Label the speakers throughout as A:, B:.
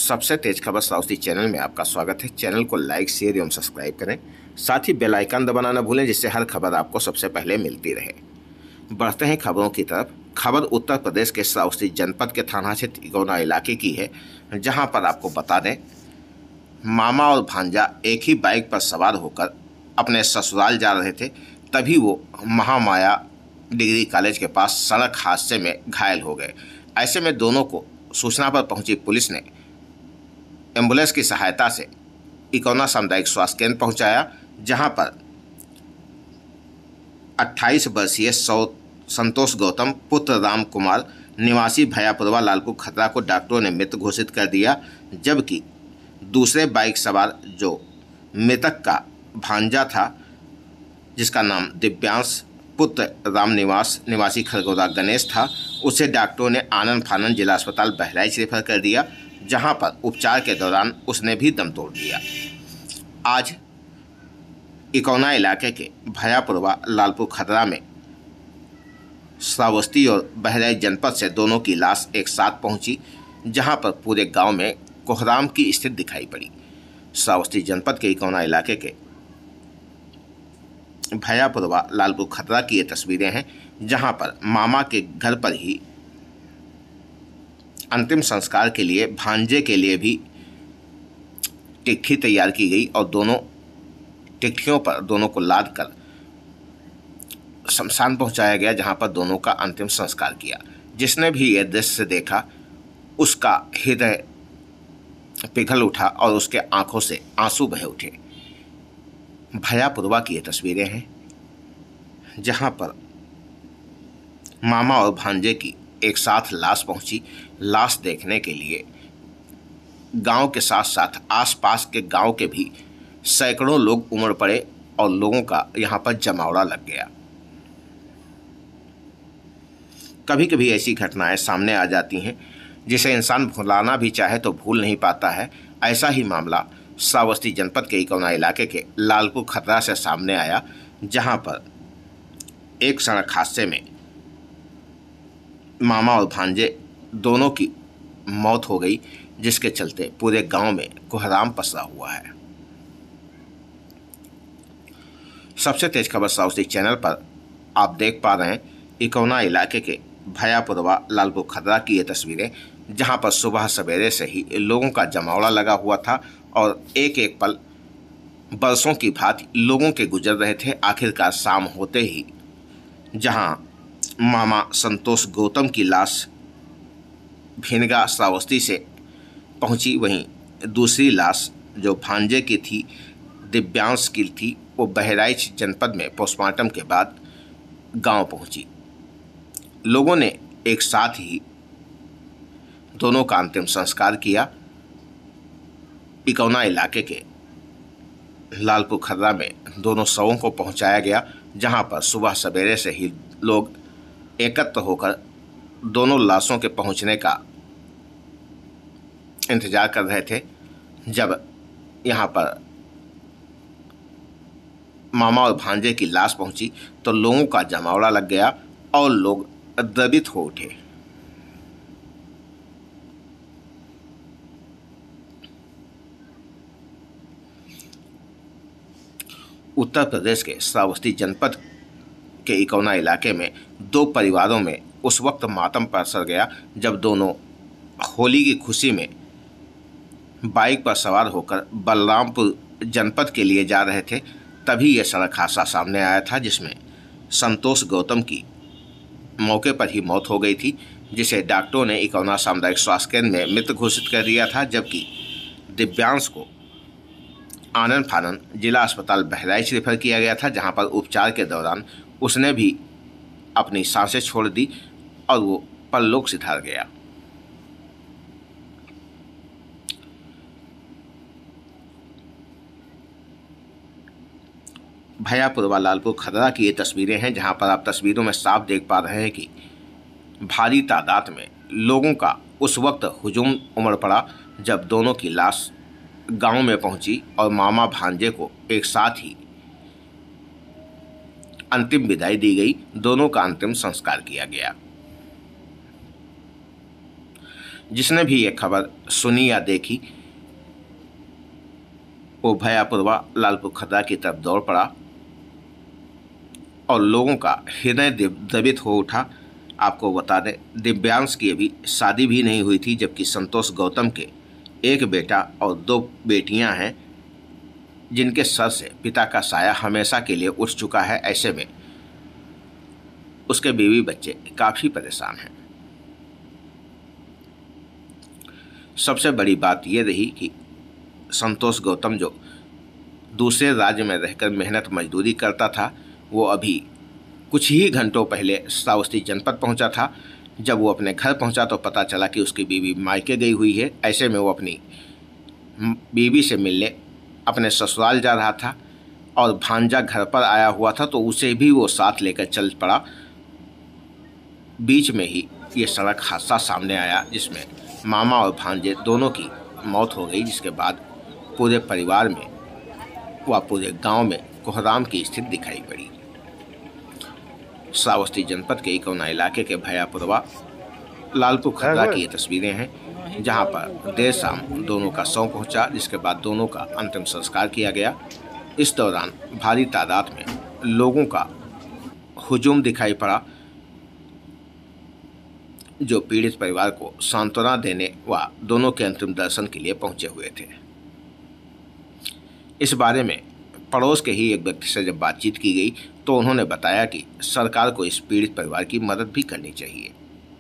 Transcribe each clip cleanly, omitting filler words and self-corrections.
A: सबसे तेज खबर श्रावस्ती चैनल में आपका स्वागत है। चैनल को लाइक, शेयर एवं सब्सक्राइब करें। साथ ही बेल आइकन दबाना न भूलें, जिससे हर खबर आपको सबसे पहले मिलती रहे। बढ़ते हैं खबरों की तरफ। खबर उत्तर प्रदेश के श्रावस्ती जनपद के थाना क्षेत्र इगौना इलाके की है, जहां पर आपको बता दें, मामा और भांजा एक ही बाइक पर सवार होकर अपने ससुराल जा रहे थे। तभी वो महामाया डिग्री कॉलेज के पास सड़क हादसे में घायल हो गए। ऐसे में दोनों को सूचना पर पहुंची पुलिस ने एम्बुलेंस की सहायता से इगौना सामुदायिक स्वास्थ्य केंद्र पहुंचाया, जहां पर 28 वर्षीय संतोष गौतम पुत्र राम कुमार निवासी भयापुरवा लालपुर खतरा को डॉक्टरों ने मृत घोषित कर दिया, जबकि दूसरे बाइक सवार जो मृतक का भांजा था, जिसका नाम दिव्यांश पुत्र राम निवासी खरगोदा गणेश था, उसे डॉक्टरों ने आनन फानन जिला अस्पताल बहराइच रेफर कर दिया, जहां पर उपचार के दौरान उसने भी दम तोड़ दिया। आज इगौना इलाके के भयापुरवा लालपुर खतरा में श्रावस्ती और बहराइच जनपद से दोनों की लाश एक साथ पहुंची, जहां पर पूरे गांव में कोहराम की स्थिति दिखाई पड़ी। श्रावस्ती जनपद के इगौना इलाके के भयापुरवा लालपुर खतरा की ये तस्वीरें हैं, जहां पर मामा के घर पर ही अंतिम संस्कार के लिए भांजे के लिए भी टिकठी तैयार की गई और दोनों टिकठियों पर दोनों को लाद कर शमशान पहुंचाया गया, जहां पर दोनों का अंतिम संस्कार किया। जिसने भी यह दृश्य देखा, उसका हृदय पिघल उठा और उसके आंखों से आंसू बह उठे। भयापुरवा की ये तस्वीरें हैं, जहां पर मामा और भांजे की एक साथ लाश पहुंची। लाश देखने के लिए गांव के साथ साथ आसपास के गांव के भी सैकड़ों लोग उमड़ पड़े और लोगों का यहां पर जमावड़ा लग गया। कभी कभी ऐसी घटनाएं सामने आ जाती हैं जिसे इंसान भुलाना भी चाहे तो भूल नहीं पाता है। ऐसा ही मामला श्रावस्ती जनपद के इगौना इलाके के लालपुर खतरा से सामने आया, जहां पर एक सड़क हादसे में मामा और भांजे दोनों की मौत हो गई, जिसके चलते पूरे गांव में कोहराम पसरा हुआ है। सबसे तेज खबर श्रावस्ती चैनल पर आप देख पा रहे हैं इगौना इलाके के भयापुरवा लालपुर खतरा की ये तस्वीरें, जहां पर सुबह सवेरे से ही लोगों का जमावड़ा लगा हुआ था और एक एक पल बरसों की भांति लोगों के गुजर रहे थे। आखिरकार शाम होते ही जहां मामा संतोष गौतम की लाश भिनगा श्रावस्ती से पहुंची, वहीं दूसरी लाश जो भांजे की थी, दिव्यांश की थी, वो बहराइच जनपद में पोस्टमार्टम के बाद गांव पहुंची। लोगों ने एक साथ ही दोनों का अंतिम संस्कार किया। इगौना इलाके के लालपुर खतरा में दोनों शवों को पहुंचाया गया, जहां पर सुबह सवेरे से ही लोग एकत्र होकर दोनों लाशों के पहुंचने का इंतजार कर रहे थे। जब यहां पर मामा और भांजे की लाश पहुंची तो लोगों का जमावड़ा लग गया और लोग द्रवित हो उठे। उत्तर प्रदेश के श्रावस्ती जनपद के इगौना इलाके में दो परिवारों में उस वक्त मातम पसर गया, जब दोनों होली की खुशी में बाइक पर सवार होकर बलरामपुर जनपद के लिए जा रहे थे। तभी यह सड़क हादसा सामने आया था, जिसमें संतोष गौतम की मौके पर ही मौत हो गई थी, जिसे डॉक्टरों ने इगौना सामुदायिक स्वास्थ्य केंद्र में मृत घोषित कर दिया था, जबकि दिव्यांश को आनन फानन जिला अस्पताल बहराइच रेफर किया गया था, जहां पर उपचार के दौरान उसने भी अपनी सांसें छोड़ दी और वो परलोक सिधार गया। भयापुरवा लालपुर खतरा की ये तस्वीरें हैं, जहां पर आप तस्वीरों में साफ देख पा रहे हैं कि भारी तादाद में लोगों का उस वक्त हुजूम उमड़ पड़ा, जब दोनों की लाश गांव में पहुंची और मामा भांजे को एक साथ ही अंतिम विदाई दी गई। दोनों का अंतिम संस्कार किया गया। जिसने भी ये खबर सुनी या देखी वो भयापूर्वा लालपुर खतरा की तरफ दौड़ पड़ा और लोगों का हृदय द्रवित हो उठा। आपको बता दें, दिव्यांश की अभी शादी भी नहीं हुई थी, जबकि संतोष गौतम के एक बेटा और 2 बेटियां हैं, जिनके सर से पिता का साया हमेशा के लिए उठ चुका है। ऐसे में उसके बीवी बच्चे काफ़ी परेशान हैं। सबसे बड़ी बात यह रही कि संतोष गौतम जो दूसरे राज्य में रहकर मेहनत मजदूरी करता था, वो अभी कुछ ही घंटों पहले श्रावस्ती जनपद पहुंचा था। जब वो अपने घर पहुंचा तो पता चला कि उसकी बीवी मायके गई हुई है। ऐसे में वो अपनी बीवी से मिलने अपने ससुराल जा रहा था और भांजा घर पर आया हुआ था, तो उसे भी वो साथ लेकर चल पड़ा। बीच में ही ये सड़क हादसा सामने आया, जिसमें मामा और भांजे दोनों की मौत हो गई, जिसके बाद पूरे परिवार में व पूरे गांव में कोहराम की स्थिति दिखाई पड़ी। श्रावस्ती जनपद के इकौना इलाके के भयापूर्वा लालपुर खतरा की ये तस्वीरें हैं, जहां पर देर शाम दोनों का शव पहुंचा, जिसके बाद दोनों का अंतिम संस्कार किया गया। इस दौरान भारी तादाद में लोगों का हुजूम दिखाई पड़ा, जो पीड़ित परिवार को सांत्वना देने व दोनों के अंतिम दर्शन के लिए पहुंचे हुए थे। इस बारे में पड़ोस के ही एक व्यक्ति से जब बातचीत की गई तो उन्होंने बताया कि सरकार को इस पीड़ित परिवार की मदद भी करनी चाहिए।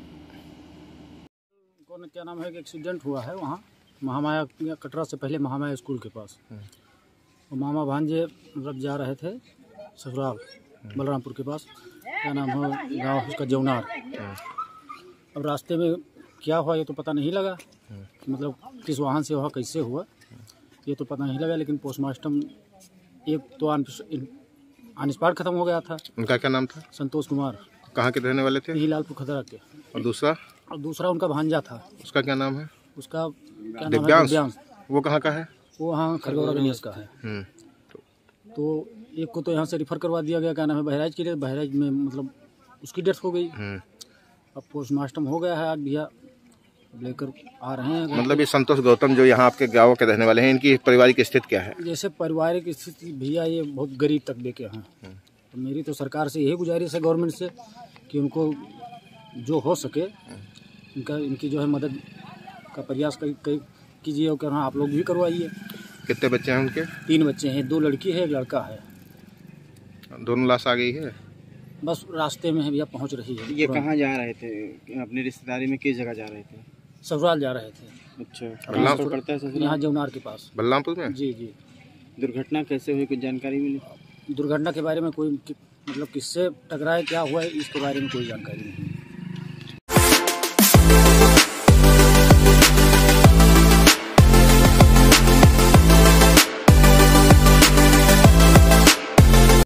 B: क्या नाम है कि एक्सीडेंट हुआ है वहाँ महामाया कटरा से पहले महामाया स्कूल के पास। वो मामा भांजे मतलब जा रहे थे ससुराल बलरामपुर के पास, क्या नाम है गाँव उसका जौनार। अब रास्ते में क्या हुआ ये तो पता नहीं लगा, मतलब किस वाहन से हुआ कैसे हुआ ये तो पता नहीं लगा, लेकिन पोस्टमार्टम एक तो ऑन स्पॉट खत्म हो गया था।
A: उनका क्या नाम था?
B: संतोष कुमार।
A: कहाँ के रहने वाले थे?
B: यही लालपुर खतरा के।
A: और दूसरा
B: उनका भांजा था।
A: उसका क्या नाम है?
B: उसका क्या नाम है?
A: दिव्यांश। वो कहाँ का है?
B: वो हाँ खरगौरा गणेश का है। तो एक को तो यहाँ से रिफ़र करवा दिया गया, क्या नाम है बहराइच के लिए। बहराइच में मतलब उसकी डेथ हो गई। अब पोस्टमार्टम हो गया है, आज भैया लेकर आ रहे हैं।
A: मतलब ये संतोष गौतम जो यहाँ आपके गाँव के रहने वाले हैं, इनकी पारिवारिक स्थिति क्या है?
B: जैसे पारिवारिक स्थिति भैया ये बहुत गरीब तबके के हैं। तो मेरी तो सरकार से यही गुजारिश है गवर्नमेंट से कि उनको जो हो सके इनकी जो है मदद का प्रयास कीजिए और हाँ आप लोग भी करवाइए।
A: कितने बच्चे हैं उनके?
B: 3 बच्चे हैं, 2 लड़की है 1 लड़का है।
A: दोनों लाश आ गई है?
B: बस रास्ते में है भैया, पहुंच रही है।
C: ये कहाँ जा रहे थे? अपनी रिश्तेदारी में किस जगह जा रहे थे?
B: ससुराल जा रहे थे।
C: अच्छा,
A: बलरामपुर
C: पड़ता है ससुराल?
B: यहाँ जौनार के पास।
A: बलरामपुर में?
B: जी जी।
C: दुर्घटना कैसे हुई, कुछ जानकारी मिली?
B: दुर्घटना के बारे में कोई मतलब किससे टकराए क्या हुआ है इसके बारे में कोई जानकारी नहीं।